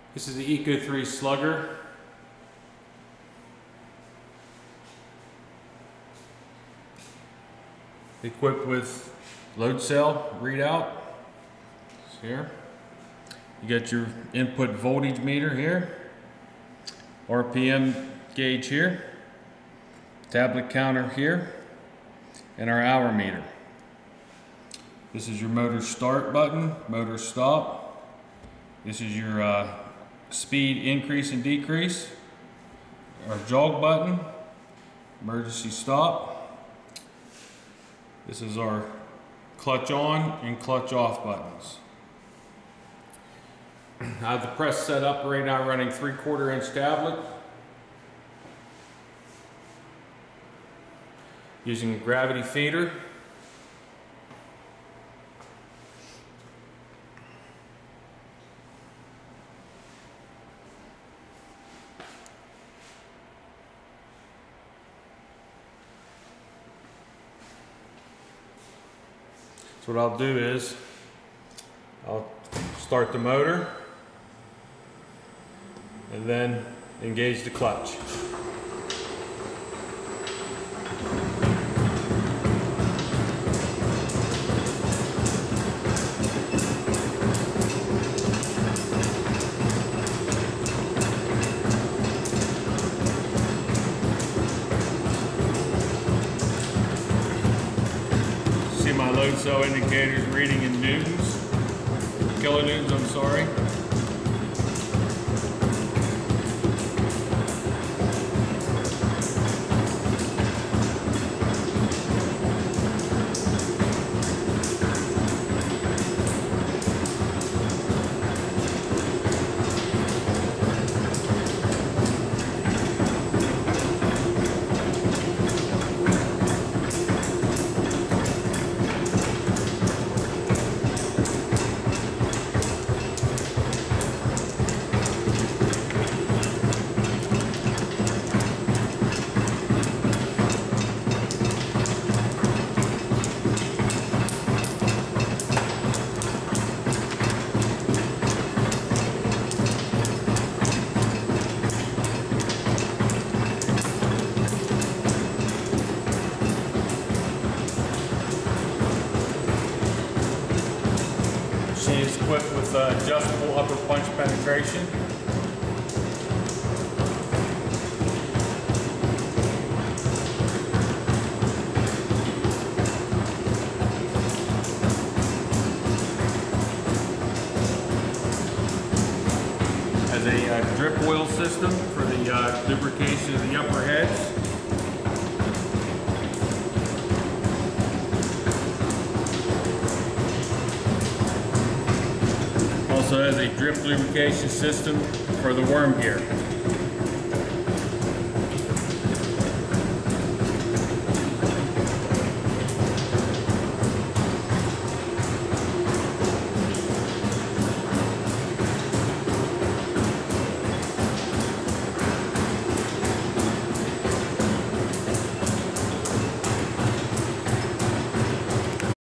This is the Eco 3 Slugger. Equipped with load cell readout. It's here. You got your input voltage meter here, RPM gauge here, tablet counter here, and our hour meter. This is your motor start button, motor stop. This is your speed increase and decrease. Our jog button, emergency stop. This is our clutch on and clutch off buttons. I have the press set up right now running 3/4 inch tablet. Using a gravity feeder. So what I'll do is, I'll start the motor and then engage the clutch. See my load cell indicators reading in newtons, kilonewtons, I'm sorry. She is equipped with adjustable upper punch penetration. Has a drip oil system for the lubrication of the upper heads. Also has a drip lubrication system for the worm gear.